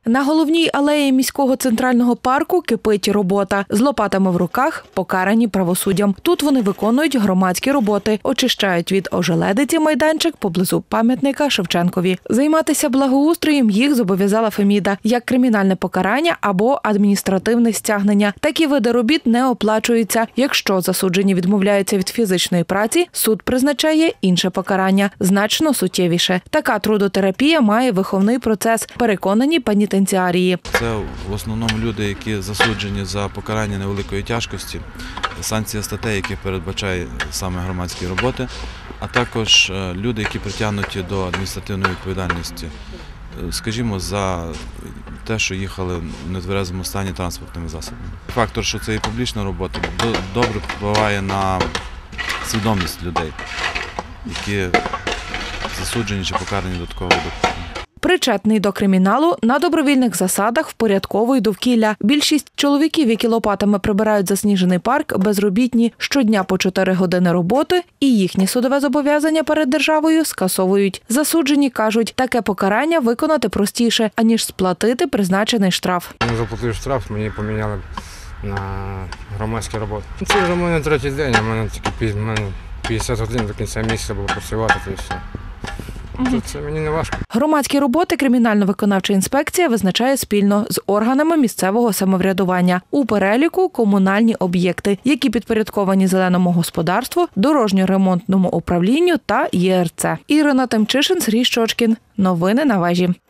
На головній алеї міського центрального парку кипить робота. З лопатами в руках покарані правосуддям. Тут вони виконують громадські роботи, очищають від ожеледиці майданчик поблизу пам'ятника Шевченкові. Займатися благоустроєм їх зобов'язала Феміда, як кримінальне покарання або адміністративне стягнення. Такі види робіт не оплачуються. Якщо засуджені відмовляються від фізичної праці, суд призначає інше покарання, значно суттєвіше. Така трудотерапія має виховний процес, переконані пенітенціарії. Це в основному люди, які засуджені за покарання невеликої тяжкості, санкція статей, які передбачає саме громадські роботи, а також люди, які притягнуті до адміністративної відповідальності, скажімо, за те, що їхали в нетверезому стані транспортними засобами. Фактор, що це і публічна робота, добре впливає на свідомість людей, які засуджені чи покарані до такого виду. Причетний до криміналу на добровільних засадах впорядковує довкілля. Більшість чоловіків, які лопатами прибирають засніжений парк, безробітні, щодня по 4 години роботи і їхнє судове зобов'язання перед державою скасовують. Засуджені кажуть, таке покарання виконати простіше, аніж сплатити призначений штраф. Я заплатив штраф, мені поміняли на громадські роботи. Це вже в мене третій день, а в мене тільки 50 годин до кінця місяця було працювати, то і все. Це мені не важко. Громадські роботи кримінально-виконавча інспекція визначає спільно з органами місцевого самоврядування. У переліку комунальні об'єкти, які підпорядковані зеленому господарству, дорожньо-ремонтному управлінню та ЄРЦ. Ірина Тимчишин, Сергій Щочкін. Новини на вежі.